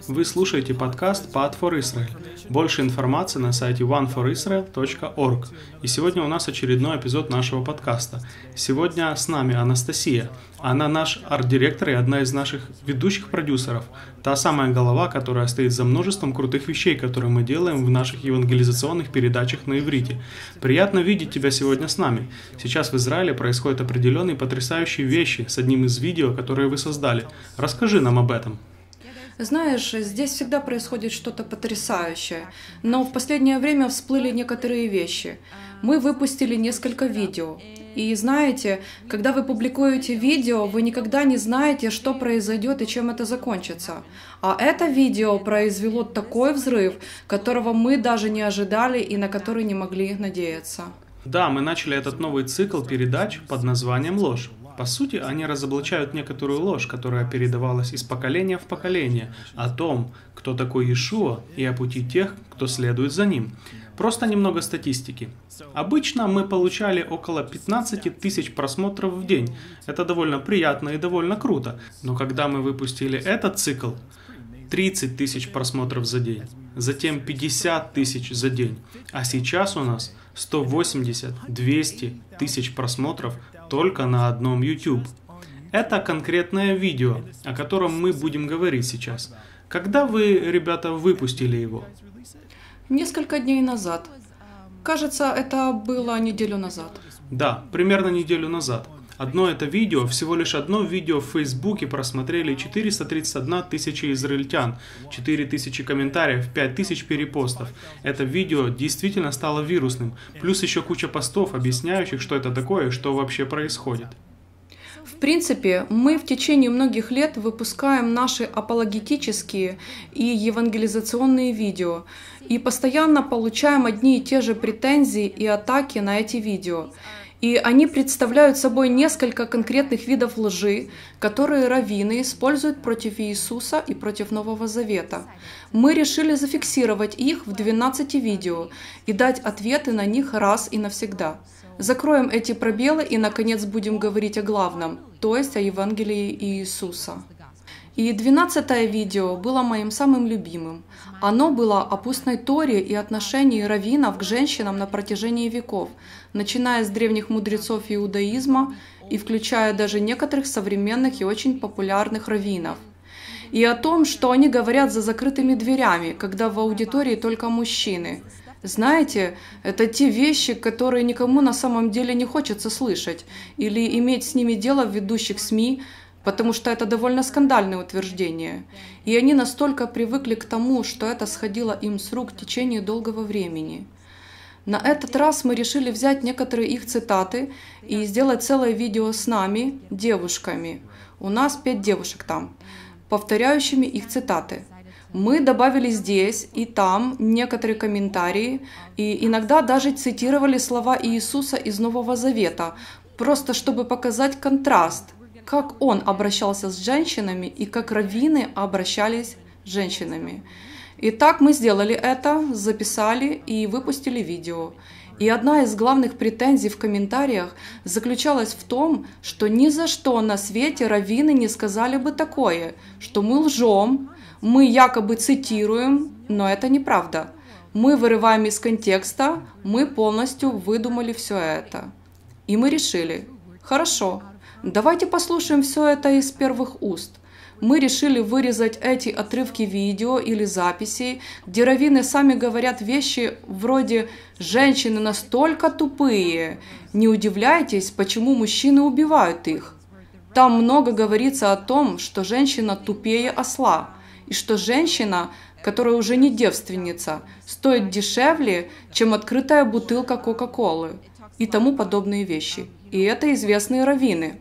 Вы слушаете подкаст Path for Israel. Больше информации на сайте oneforisrael.org. И сегодня у нас очередной эпизод нашего подкаста. Сегодня с нами Анастасия. Она наш арт-директор и одна из наших ведущих продюсеров. Та самая голова, которая стоит за множеством крутых вещей, которые мы делаем в наших евангелизационных передачах на иврите. Приятно видеть тебя сегодня с нами. Сейчас в Израиле происходят определенные потрясающие вещи с одним из видео, которые вы создали. Расскажи нам об этом. Знаешь, здесь всегда происходит что-то потрясающее, но в последнее время всплыли некоторые вещи. Мы выпустили несколько видео. И знаете, когда вы публикуете видео, вы никогда не знаете, что произойдет и чем это закончится. А это видео произвело такой взрыв, которого мы даже не ожидали и на который не могли надеяться. Да, мы начали этот новый цикл передач под названием «Ложь». По сути, они разоблачают некоторую ложь, которая передавалась из поколения в поколение, о том, кто такой Иешуа, и о пути тех, кто следует за ним. Просто немного статистики. Обычно мы получали около 15 тысяч просмотров в день. Это довольно приятно и довольно круто. Но когда мы выпустили этот цикл, 30 тысяч просмотров за день, затем 50 тысяч за день, а сейчас у нас 180-200 тысяч просмотров только на одном YouTube. Это конкретное видео, о котором мы будем говорить сейчас. Когда вы, ребята, выпустили его? Несколько дней назад. Кажется, это было неделю назад. Да, примерно неделю назад. Одно это видео, всего лишь одно видео в Фейсбуке просмотрели 431 тысяча израильтян, 4 тысячи комментариев, 5 тысяч перепостов. Это видео действительно стало вирусным, плюс еще куча постов, объясняющих, что это такое и что вообще происходит. В принципе, мы в течение многих лет выпускаем наши апологетические и евангелизационные видео и постоянно получаем одни и те же претензии и атаки на эти видео. И они представляют собой несколько конкретных видов лжи, которые раввины используют против Иисуса и против Нового Завета. Мы решили зафиксировать их в 12 видео и дать ответы на них раз и навсегда. Закроем эти пробелы и, наконец, будем говорить о главном, то есть о Евангелии Иисуса. И 12-е видео было моим самым любимым. Оно было о устной Торе и отношении раввинов к женщинам на протяжении веков, начиная с древних мудрецов иудаизма и включая даже некоторых современных и очень популярных раввинов. И о том, что они говорят за закрытыми дверями, когда в аудитории только мужчины. Знаете, это те вещи, которые никому на самом деле не хочется слышать или иметь с ними дело в ведущих СМИ, потому что это довольно скандальное утверждение. И они настолько привыкли к тому, что это сходило им с рук в течение долгого времени. На этот раз мы решили взять некоторые их цитаты и сделать целое видео с нами, девушками. У нас 5 девушек там, повторяющими их цитаты. Мы добавили здесь и там некоторые комментарии и иногда даже цитировали слова Иисуса из Нового Завета, просто чтобы показать контраст, как он обращался с женщинами и как раввины обращались с женщинами. Итак, мы сделали это, записали и выпустили видео. И одна из главных претензий в комментариях заключалась в том, что ни за что на свете раввины не сказали бы такое, что мы лжем, мы якобы цитируем, но это неправда. Мы вырываем из контекста, мы полностью выдумали все это. И мы решили, хорошо, давайте послушаем все это из первых уст. Мы решили вырезать эти отрывки видео или записей, где раввины сами говорят вещи вроде «женщины настолько тупые, не удивляйтесь, почему мужчины убивают их». Там много говорится о том, что женщина тупее осла, и что женщина, которая уже не девственница, стоит дешевле, чем открытая бутылка Кока-Колы и тому подобные вещи. И это известные раввины.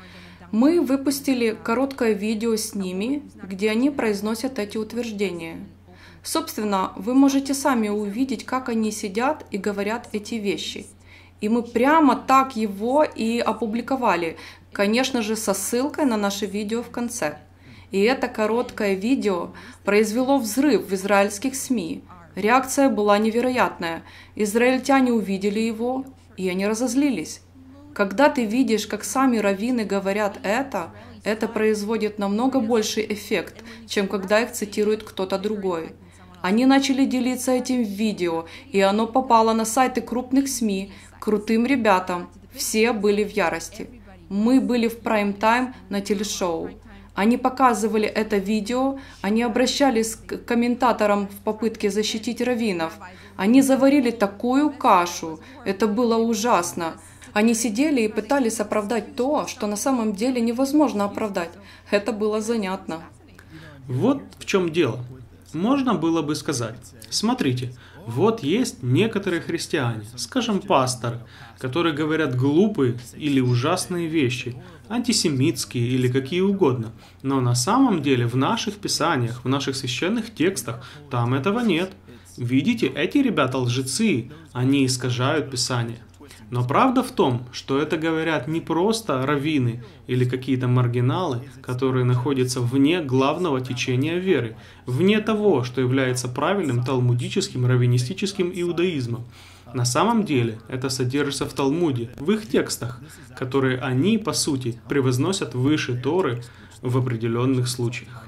Мы выпустили короткое видео с ними, где они произносят эти утверждения. Собственно, вы можете сами увидеть, как они сидят и говорят эти вещи. И мы прямо так его и опубликовали, конечно же, со ссылкой на наше видео в конце. И это короткое видео произвело взрыв в израильских СМИ. Реакция была невероятная. Израильтяне увидели его, и они разозлились. Когда ты видишь, как сами раввины говорят это производит намного больший эффект, чем когда их цитирует кто-то другой. Они начали делиться этим видео, и оно попало на сайты крупных СМИ, крутым ребятам. Все были в ярости. Мы были в прайм-тайм на телешоу. Они показывали это видео, они обращались к комментаторам в попытке защитить раввинов. Они заварили такую кашу, это было ужасно. Они сидели и пытались оправдать то, что на самом деле невозможно оправдать. Это было занятно. Вот в чем дело. Можно было бы сказать, смотрите, вот есть некоторые христиане, скажем, пасторы, которые говорят глупые или ужасные вещи, антисемитские или какие угодно. Но на самом деле в наших писаниях, в наших священных текстах, там этого нет. Видите, эти ребята лжецы, они искажают Писание. Но правда в том, что это говорят не просто раввины или какие-то маргиналы, которые находятся вне главного течения веры, вне того, что является правильным талмудическим, раввинистическим иудаизмом. На самом деле это содержится в Талмуде, в их текстах, которые они, по сути, превозносят выше Торы в определенных случаях.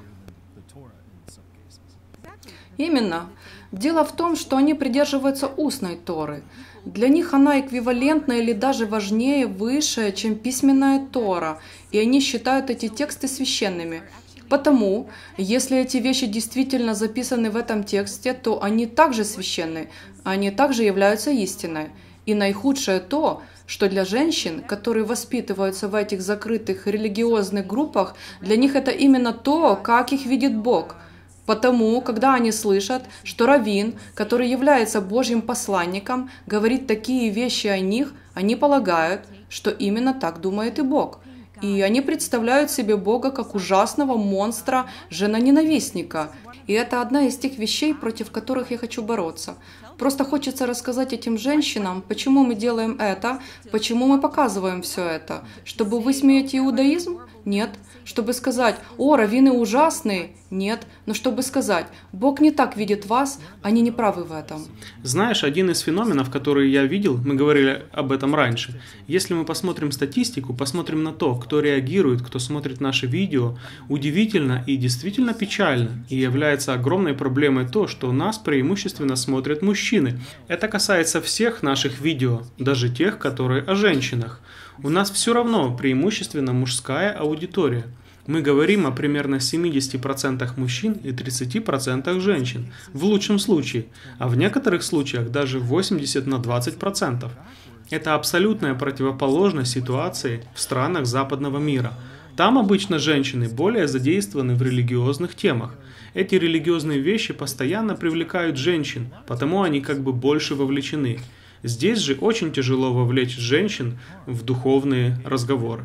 Именно. Дело в том, что они придерживаются устной Торы. Для них она эквивалентна или даже важнее, выше, чем письменная Тора, и они считают эти тексты священными. Потому, если эти вещи действительно записаны в этом тексте, то они также священны, они также являются истиной. И наихудшее то, что для женщин, которые воспитываются в этих закрытых религиозных группах, для них это именно то, как их видит Бог. Потому, когда они слышат, что раввин, который является Божьим посланником, говорит такие вещи о них, они полагают, что именно так думает и Бог. И они представляют себе Бога как ужасного монстра, женоненавистника. И это одна из тех вещей, против которых я хочу бороться. Просто хочется рассказать этим женщинам, почему мы делаем это, почему мы показываем все это. Чтобы высмеять иудаизм? Нет. Чтобы сказать, о, раввины ужасные? Нет. Но чтобы сказать, Бог не так видит вас, они не правы в этом. Знаешь, один из феноменов, который я видел, мы говорили об этом раньше. Если мы посмотрим статистику, посмотрим на то, кто реагирует, кто смотрит наши видео, удивительно и действительно печально. И является огромной проблемой то, что нас преимущественно смотрят мужчины. Это касается всех наших видео, даже тех, которые о женщинах. У нас все равно преимущественно мужская аудитория. Мы говорим о примерно 70% мужчин и 30% женщин, в лучшем случае, а в некоторых случаях даже 80/20%. Это абсолютная противоположность ситуации в странах западного мира. Там обычно женщины более задействованы в религиозных темах. Эти религиозные вещи постоянно привлекают женщин, потому они как бы больше вовлечены. Здесь же очень тяжело вовлечь женщин в духовные разговоры.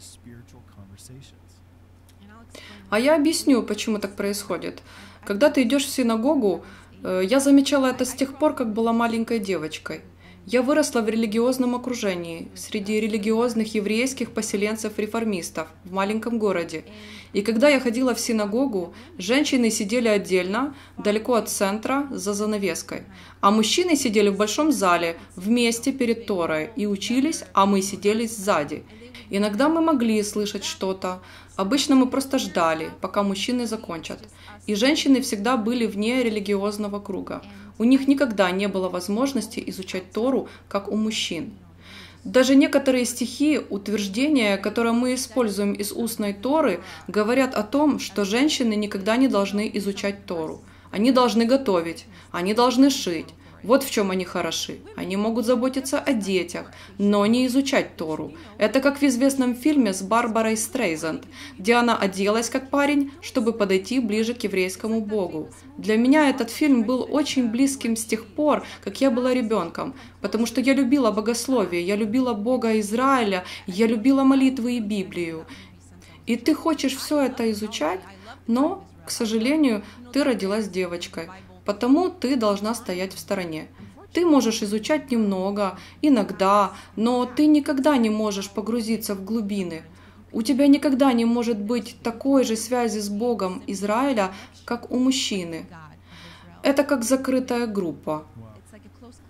А я объясню, почему так происходит. Когда ты идешь в синагогу, я замечала это с тех пор, как была маленькой девочкой. Я выросла в религиозном окружении, среди религиозных еврейских поселенцев-реформистов в маленьком городе. И когда я ходила в синагогу, женщины сидели отдельно, далеко от центра, за занавеской. А мужчины сидели в большом зале, вместе перед Торой, и учились, а мы сидели сзади. Иногда мы могли слышать что-то. Обычно мы просто ждали, пока мужчины закончат. И женщины всегда были вне религиозного круга. У них никогда не было возможности изучать Тору, как у мужчин. Даже некоторые стихи, утверждения, которые мы используем из устной Торы, говорят о том, что женщины никогда не должны изучать Тору. Они должны готовить, они должны шить. Вот в чем они хороши. Они могут заботиться о детях, но не изучать Тору. Это как в известном фильме с Барбарой Стрейзанд, где она оделась как парень, чтобы подойти ближе к еврейскому Богу. Для меня этот фильм был очень близким с тех пор, как я была ребенком, потому что я любила богословие, я любила Бога Израиля, я любила молитвы и Библию. И ты хочешь все это изучать, но, к сожалению, ты родилась девочкой. Потому ты должна стоять в стороне. Ты можешь изучать немного, иногда, но ты никогда не можешь погрузиться в глубины. У тебя никогда не может быть такой же связи с Богом Израиля, как у мужчины. Это как закрытая группа.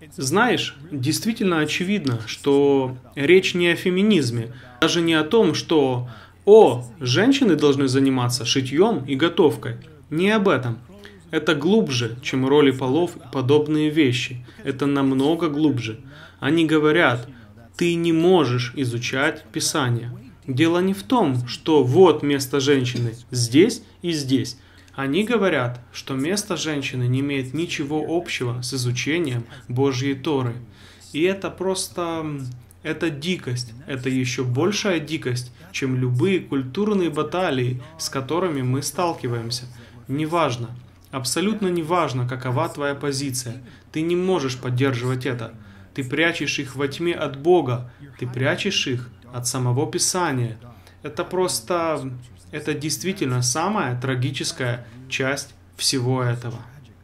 Знаешь, действительно очевидно, что речь не о феминизме, даже не о том, что женщины должны заниматься шитьем и готовкой. Не об этом. Это глубже, чем роли полов и подобные вещи. Это намного глубже. Они говорят, ты не можешь изучать Писание. Дело не в том, что вот место женщины здесь и здесь. Они говорят, что место женщины не имеет ничего общего с изучением Божьей Торы. И это просто... Это дикость. Это еще большая дикость, чем любые культурные баталии, с которыми мы сталкиваемся. Неважно. Абсолютно неважно, какова твоя позиция. Ты не можешь поддерживать это. Ты прячешь их во тьме от Бога. Ты прячешь их от самого Писания. Это просто... Это действительно самая трагическая часть всего этого.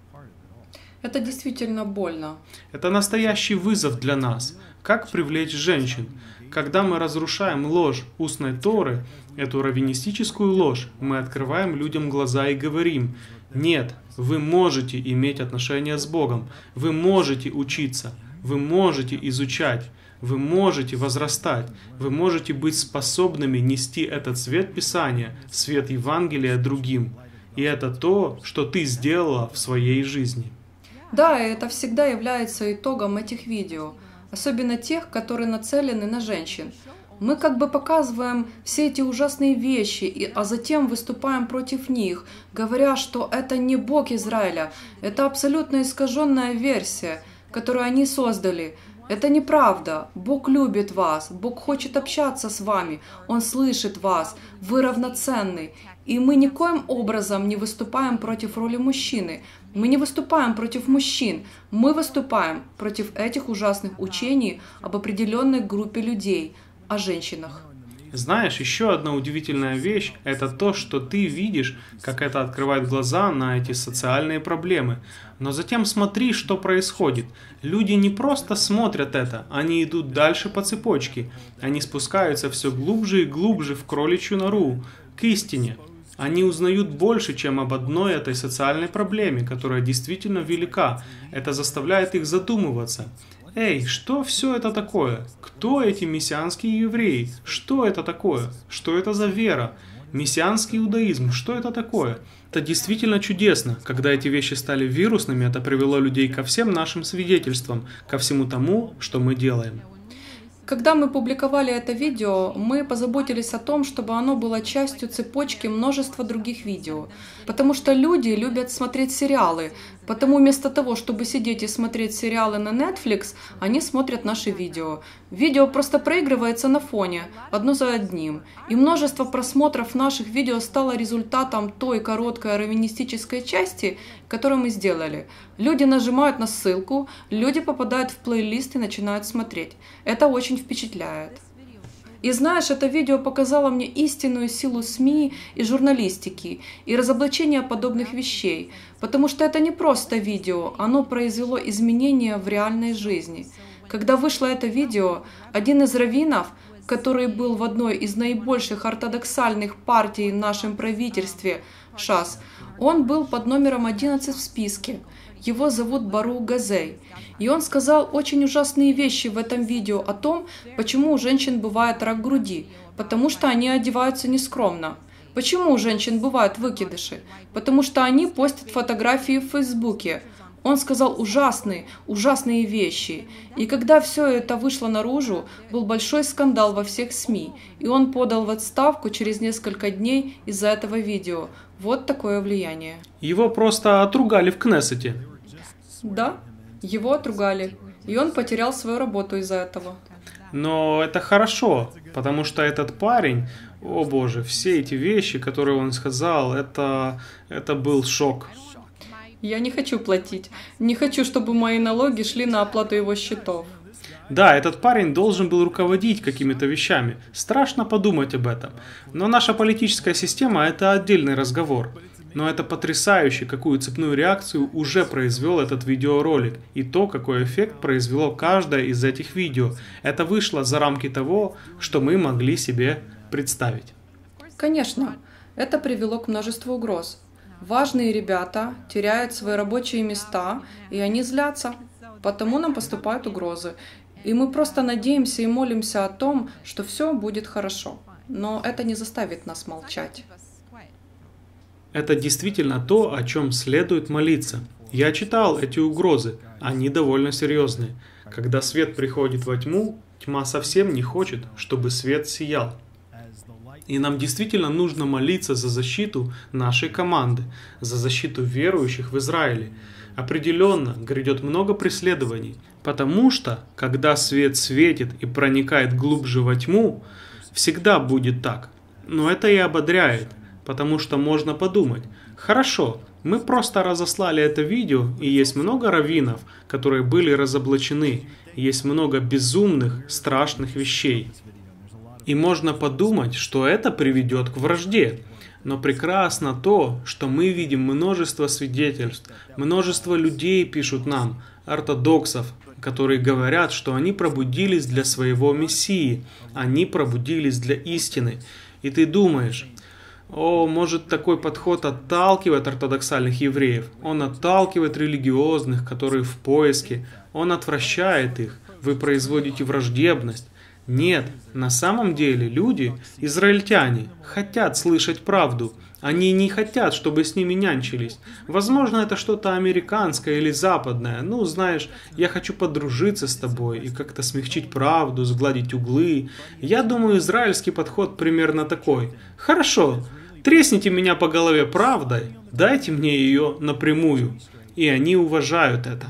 Это действительно больно. Это настоящий вызов для нас. Как привлечь женщин? Когда мы разрушаем ложь устной Торы, эту раввинистическую ложь, мы открываем людям глаза и говорим: нет, вы можете иметь отношения с Богом, вы можете учиться, вы можете изучать, вы можете возрастать, вы можете быть способными нести этот свет Писания, свет Евангелия другим. И это то, что ты сделала в своей жизни. Да, и это всегда является итогом этих видео, особенно тех, которые нацелены на женщин. Мы как бы показываем все эти ужасные вещи, а затем выступаем против них, говоря, что это не Бог Израиля, это абсолютно искаженная версия, которую они создали. Это неправда. Бог любит вас, Бог хочет общаться с вами, Он слышит вас, вы равноценны. И мы никоим образом не выступаем против роли мужчины. Мы не выступаем против мужчин, мы выступаем против этих ужасных учений об определенной группе людей, о женщинах. Знаешь, еще одна удивительная вещь – это то, что ты видишь, как это открывает глаза на эти социальные проблемы. Но затем смотри, что происходит. Люди не просто смотрят это, они идут дальше по цепочке. Они спускаются все глубже и глубже в кроличью нору, к истине. Они узнают больше, чем об одной этой социальной проблеме, которая действительно велика. Это заставляет их задумываться. Эй, что все это такое? Кто эти мессианские евреи? Что это такое? Что это за вера? Мессианский иудаизм, что это такое? Это действительно чудесно. Когда эти вещи стали вирусными, это привело людей ко всем нашим свидетельствам, ко всему тому, что мы делаем. Когда мы публиковали это видео, мы позаботились о том, чтобы оно было частью цепочки множества других видео. Потому что люди любят смотреть сериалы. Потому вместо того, чтобы сидеть и смотреть сериалы на Netflix, они смотрят наши видео. Видео просто проигрывается на фоне, одно за одним. И множество просмотров наших видео стало результатом той короткой раввинистической части, которую мы сделали. Люди нажимают на ссылку, люди попадают в плейлист и начинают смотреть. Это очень впечатляет. И знаешь, это видео показало мне истинную силу СМИ и журналистики, и разоблачения подобных вещей, потому что это не просто видео, оно произвело изменения в реальной жизни. Когда вышло это видео, один из раввинов, который был в одной из наибольших ортодоксальных партий в нашем правительстве, ШАС, он был под номером 11 в списке. Его зовут Барух Газей. И он сказал очень ужасные вещи в этом видео о том, почему у женщин бывает рак груди, потому что они одеваются нескромно. Почему у женщин бывают выкидыши? Потому что они постят фотографии в Фейсбуке. Он сказал ужасные вещи. И когда все это вышло наружу, был большой скандал во всех СМИ. И он подал в отставку через несколько дней из-за этого видео. Вот такое влияние. Его просто отругали в Кнессете. Да, его отругали. И он потерял свою работу из-за этого. Но это хорошо, потому что этот парень, о боже, все эти вещи, которые он сказал, это был шок. Я не хочу платить. Не хочу, чтобы мои налоги шли на оплату его счетов. Да, этот парень должен был руководить какими-то вещами. Страшно подумать об этом. Но наша политическая система – это отдельный разговор. Но это потрясающе, какую цепную реакцию уже произвел этот видеоролик. И то, какой эффект произвело каждое из этих видео. Это вышло за рамки того, что мы могли себе представить. Конечно, это привело к множеству угроз. Важные ребята теряют свои рабочие места, и они злятся. потому нам поступают угрозы. И мы просто надеемся и молимся о том, что все будет хорошо. Но это не заставит нас молчать. Это действительно то, о чем следует молиться. Я читал эти угрозы, они довольно серьезные. Когда свет приходит во тьму, тьма совсем не хочет, чтобы свет сиял. И нам действительно нужно молиться за защиту нашей команды, за защиту верующих в Израиле. Определенно, грядет много преследований, потому что, когда свет светит и проникает глубже во тьму, всегда будет так. Но это и ободряет, потому что можно подумать: хорошо, мы просто разослали это видео, и есть много раввинов, которые были разоблачены, есть много безумных, страшных вещей. И можно подумать, что это приведет к вражде. Но прекрасно то, что мы видим множество свидетельств, множество людей пишут нам, ортодоксов, которые говорят, что они пробудились для своего Мессии, они пробудились для истины. И ты думаешь: о, может, такой подход отталкивает ортодоксальных евреев, он отталкивает религиозных, которые в поиске, он отвращает их, вы производите враждебность. Нет, на самом деле люди, израильтяне, хотят слышать правду. Они не хотят, чтобы с ними нянчились. Возможно, это что-то американское или западное. Ну, знаешь, я хочу подружиться с тобой и как-то смягчить правду, сгладить углы. Я думаю, израильский подход примерно такой. Хорошо, тресните меня по голове правдой, дайте мне ее напрямую. И они уважают это.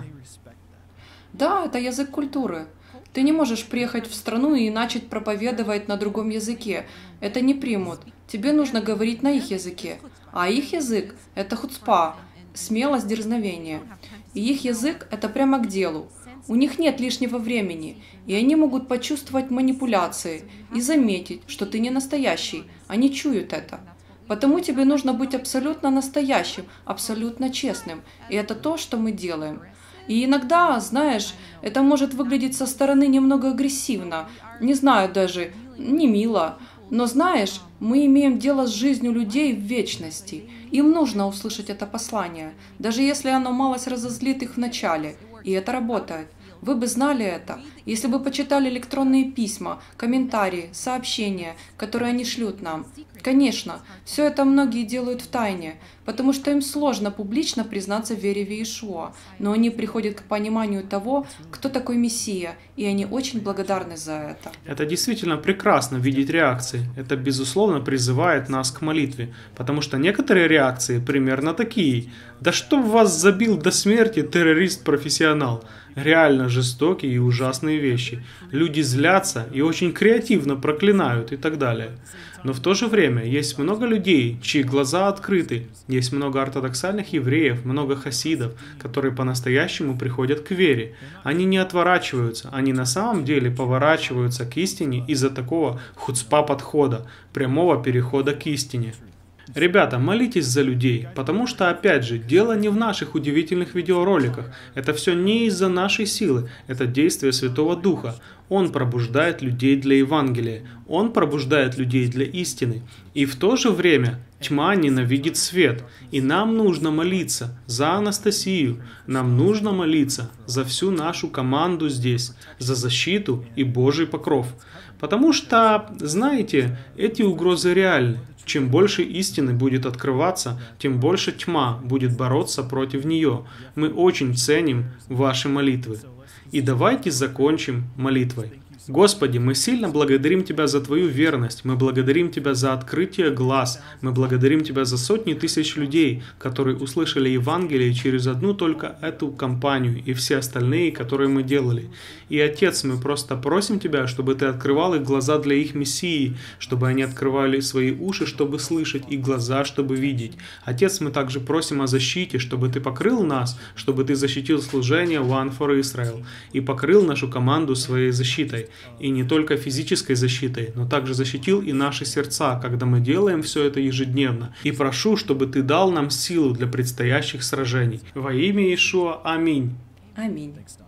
Да, это язык культуры. Ты не можешь приехать в страну и начать проповедовать на другом языке. Это не примут. Тебе нужно говорить на их языке. А их язык – это хуцпа, смелость, дерзновение. И их язык – это прямо к делу. У них нет лишнего времени, и они могут почувствовать манипуляции и заметить, что ты не настоящий. Они чуют это. Потому тебе нужно быть абсолютно настоящим, абсолютно честным. И это то, что мы делаем. И иногда, знаешь, это может выглядеть со стороны немного агрессивно, не знаю даже, не мило. Но знаешь, мы имеем дело с жизнью людей в вечности. Им нужно услышать это послание, даже если оно малость разозлит их вначале. И это работает. Вы бы знали это, если бы почитали электронные письма, комментарии, сообщения, которые они шлют нам. Конечно, все это многие делают в тайне, потому что им сложно публично признаться в вере в Иешуа, но они приходят к пониманию того, кто такой Мессия, и они очень благодарны за это. Это действительно прекрасно видеть реакции. Это, безусловно, призывает нас к молитве, потому что некоторые реакции примерно такие: «Да чтоб вас забил до смерти террорист-профессионал». Реально жестокие и ужасные вещи. Люди злятся и очень креативно проклинают и так далее. Но в то же время есть много людей, чьи глаза открыты. Есть много ортодоксальных евреев, много хасидов, которые по-настоящему приходят к вере. Они не отворачиваются, они на самом деле поворачиваются к истине из-за такого хуцпа подхода, прямого перехода к истине. Ребята, молитесь за людей, потому что, опять же, дело не в наших удивительных видеороликах. Это все не из-за нашей силы, это действие Святого Духа. Он пробуждает людей для Евангелия, Он пробуждает людей для истины. И в то же время тьма ненавидит свет. И нам нужно молиться за Анастасию, нам нужно молиться за всю нашу команду здесь, за защиту и Божий покров. Потому что, знаете, эти угрозы реальны. Чем больше истины будет открываться, тем больше тьма будет бороться против нее. Мы очень ценим ваши молитвы. И давайте закончим молитвой. Господи, мы сильно благодарим Тебя за Твою верность, мы благодарим Тебя за открытие глаз, мы благодарим Тебя за сотни тысяч людей, которые услышали Евангелие через одну только эту кампанию и все остальные, которые мы делали. И, Отец, мы просто просим Тебя, чтобы Ты открывал их глаза для их Мессии, чтобы они открывали свои уши, чтобы слышать, и глаза, чтобы видеть. Отец, мы также просим о защите, чтобы Ты покрыл нас, чтобы Ты защитил служение One for Israel и покрыл нашу команду своей защитой. И не только физической защитой, но также защитил и наши сердца, когда мы делаем все это ежедневно. И прошу, чтобы Ты дал нам силу для предстоящих сражений. Во имя Иешуа. Аминь. Аминь.